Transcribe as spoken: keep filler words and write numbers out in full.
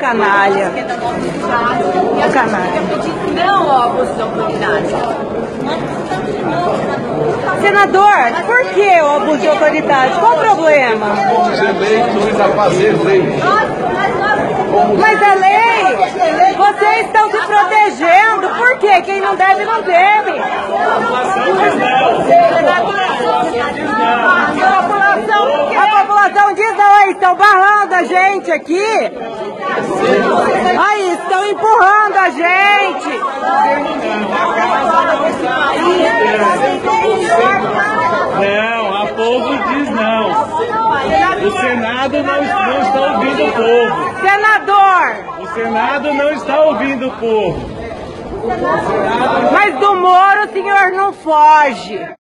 canalha. O canalha. Não ao abuso de autoridade. Senador, por que o abuso de autoridade? Qual o problema? Vamos ser eleitos a fazer lei. Mas a lei, vocês estão se protegendo. Por quê? Quem não deve, não deve. A população diz não, aí estão barrando a gente aqui. Aí, estão empurrando a gente. Não, a povo diz não. O Senado não, não está ouvindo o povo. Senador! O Senado não está ouvindo o povo. Mas do Moro o senhor não foge.